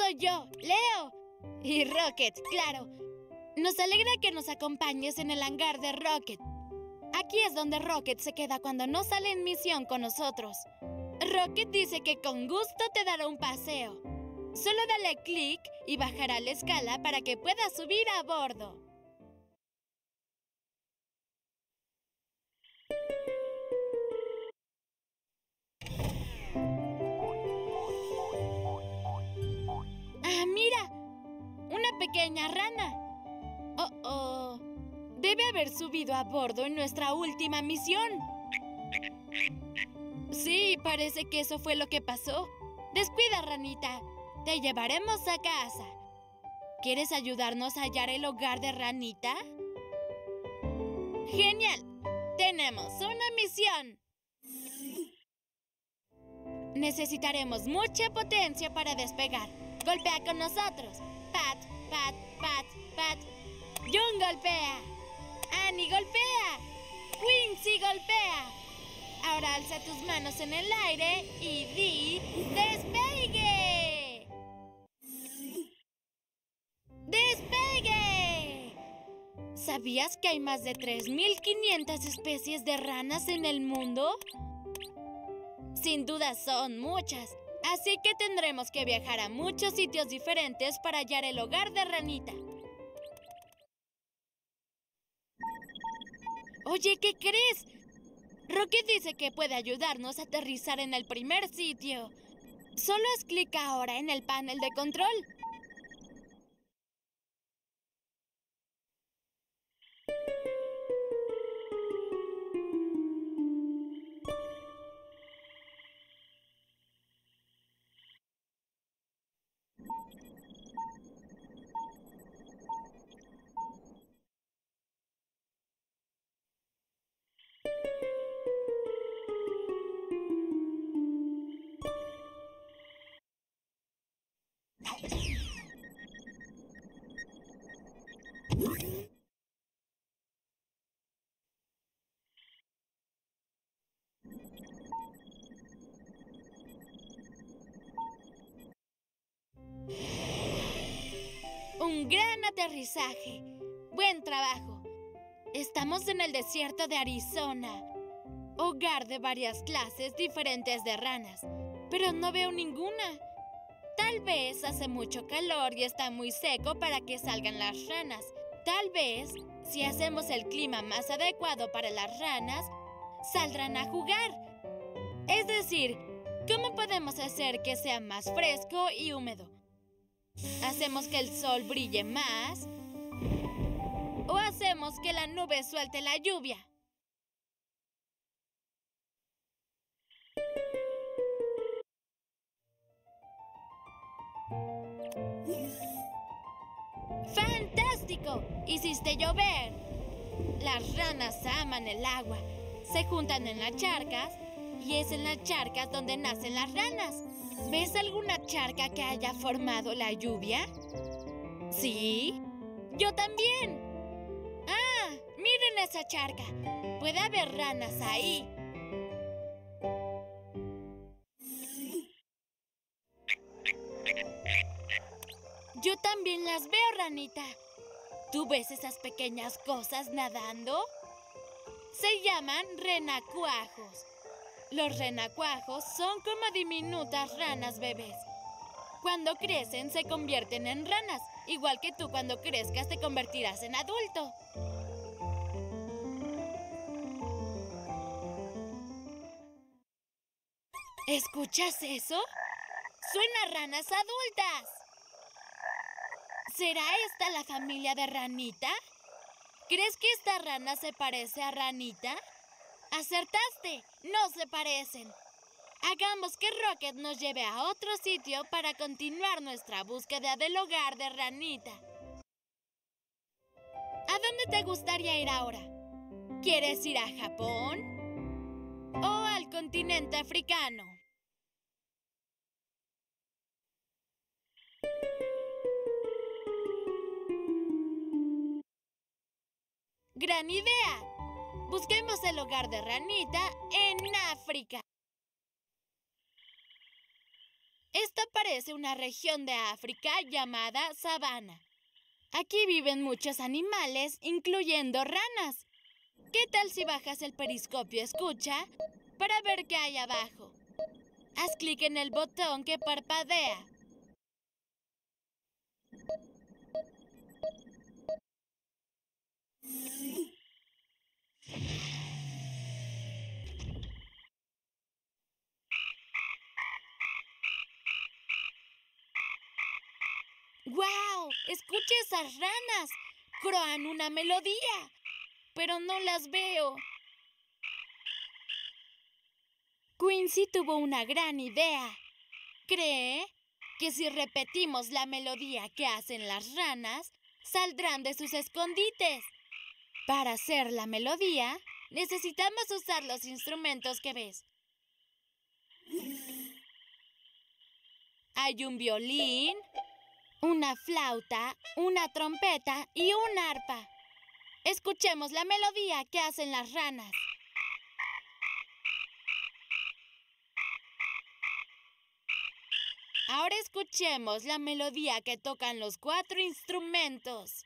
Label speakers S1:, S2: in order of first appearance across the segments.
S1: soy yo, Leo. Y Rocket, claro. Nos alegra que nos acompañes en el hangar de Rocket. Aquí es donde Rocket se queda cuando no sale en misión con nosotros. Rocket dice que con gusto te dará un paseo. Solo dale clic y bajará la escala para que puedas subir a bordo. ¡Ah, mira! ¡Una pequeña rana! ¡Oh! Debe haber subido a bordo en nuestra última misión. Sí, parece que eso fue lo que pasó. Descuida, ranita. Te llevaremos a casa. ¿Quieres ayudarnos a hallar el hogar de Ranita? ¡Genial! ¡Tenemos una misión! Necesitaremos mucha potencia para despegar. Golpea con nosotros. Pat, pat, pat, pat. Jun golpea. Annie golpea. Quincy golpea. Ahora alza tus manos en el aire y di ¡despegue! ¡Despegue! ¿Sabías que hay más de 3.500 especies de ranas en el mundo? Sin duda son muchas, así que tendremos que viajar a muchos sitios diferentes para hallar el hogar de Ranita. Oye, ¿qué crees? Rocket dice que puede ayudarnos a aterrizar en el primer sitio. Solo haz clic ahora en el panel de control. Un gran aterrizaje. Buen trabajo. Estamos en el desierto de Arizona, hogar de varias clases diferentes de ranas, pero no veo ninguna. Tal vez hace mucho calor y está muy seco para que salgan las ranas. Tal vez, si hacemos el clima más adecuado para las ranas, saldrán a jugar. Es decir, ¿cómo podemos hacer que sea más fresco y húmedo? ¿Hacemos que el sol brille más? ¿O hacemos que la nube suelte la lluvia? ¡Fantástico! ¡Hiciste llover! Las ranas aman el agua. Se juntan en las charcas y es en las charcas donde nacen las ranas. ¿Ves alguna charca que haya formado la lluvia? ¿Sí? ¡Yo también! ¡Ah! ¡Miren esa charca! Puede haber ranas ahí. Yo también las veo, ranita. ¿Tú ves esas pequeñas cosas nadando? Se llaman renacuajos. Los renacuajos son como diminutas ranas bebés. Cuando crecen se convierten en ranas, igual que tú cuando crezcas te convertirás en adulto. ¿Escuchas eso? ¡Suena ranas adultas! ¿Será esta la familia de Ranita? ¿Crees que esta rana se parece a Ranita? ¡Acertaste! ¡No se parecen! Hagamos que Rocket nos lleve a otro sitio para continuar nuestra búsqueda del hogar de Ranita. ¿A dónde te gustaría ir ahora? ¿Quieres ir a Japón? ¿O al continente africano? ¡Gran idea! Busquemos el hogar de Ranita en África. Esto parece una región de África llamada sabana. Aquí viven muchos animales, incluyendo ranas. ¿Qué tal si bajas el periscopio escucha para ver qué hay abajo? Haz clic en el botón que parpadea. ¡Guau! ¡Escucha esas ranas! Croan una melodía, pero no las veo. Quincy tuvo una gran idea. Cree que si repetimos la melodía que hacen las ranas, saldrán de sus escondites. Para hacer la melodía, necesitamos usar los instrumentos que ves. Hay un violín, una flauta, una trompeta y un arpa. Escuchemos la melodía que hacen las ranas. Ahora escuchemos la melodía que tocan los 4 instrumentos.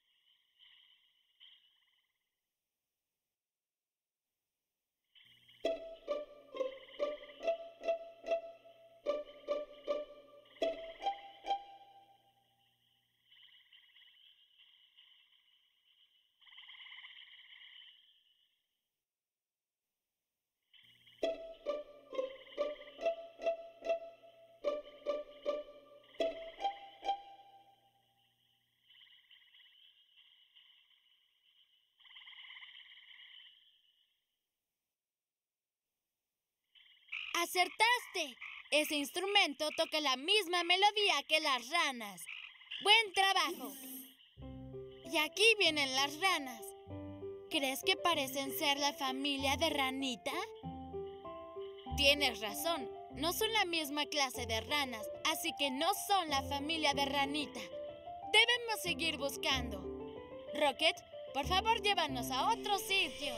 S1: ¡Acertaste! Ese instrumento toca la misma melodía que las ranas. ¡Buen trabajo! Y aquí vienen las ranas. ¿Crees que parecen ser la familia de ranita? Tienes razón, no son la misma clase de ranas, así que no son la familia de ranita. Debemos seguir buscando. Rocket, por favor, llévanos a otro sitio.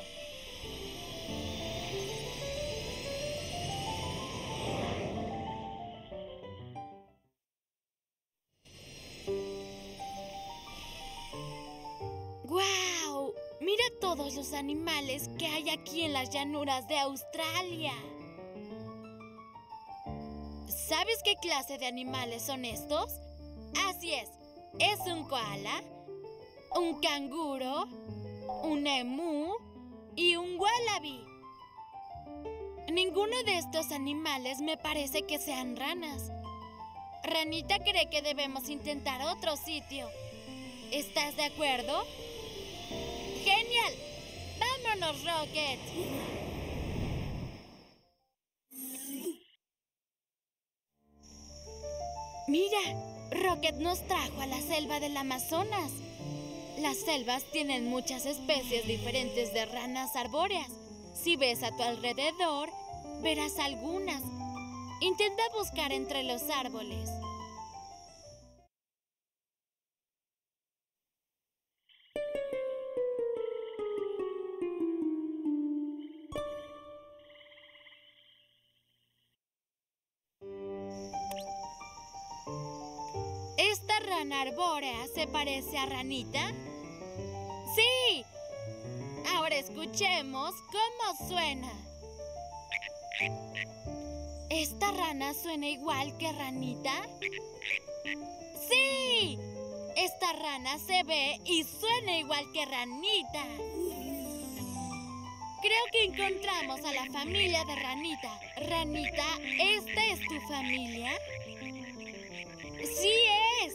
S1: ¡Guau! Mira todos los animales que hay aquí en las llanuras de Australia. ¿Sabes qué clase de animales son estos? Así es un koala, un canguro, un emú y un wallaby. Ninguno de estos animales me parece que sean ranas. Ranita cree que debemos intentar otro sitio. ¿Estás de acuerdo? ¡Genial! ¡Vámonos, Rocket! Mira, Rocket nos trajo a la selva del Amazonas. Las selvas tienen muchas especies diferentes de ranas arbóreas. Si ves a tu alrededor, verás algunas. Intenta buscar entre los árboles. ¿Esta rana arbórea se parece a Ranita? ¡Sí! Ahora escuchemos cómo suena. ¿Esta rana suena igual que Ranita? ¡Sí! Esta rana se ve y suena igual que Ranita. Creo que encontramos a la familia de Ranita. Ranita, ¿esta es tu familia? ¡Sí es!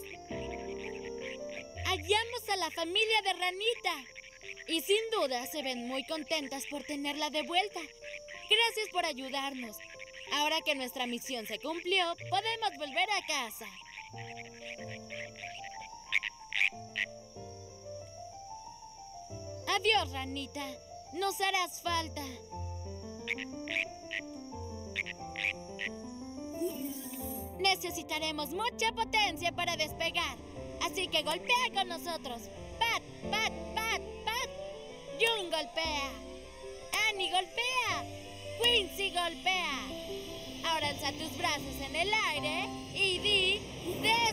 S1: Hallamos a la familia de Ranita. Y sin duda se ven muy contentas por tenerla de vuelta. Gracias por ayudarnos. Ahora que nuestra misión se cumplió, podemos volver a casa. Adiós, Ranita. Nos harás falta. Necesitaremos mucha potencia para despegar. Así que golpea con nosotros. ¡Pat, pat, pat, pat! ¡Jun golpea! ¡Annie golpea! ¡Quincy golpea! Ahora el Alza tus brazos en el aire y di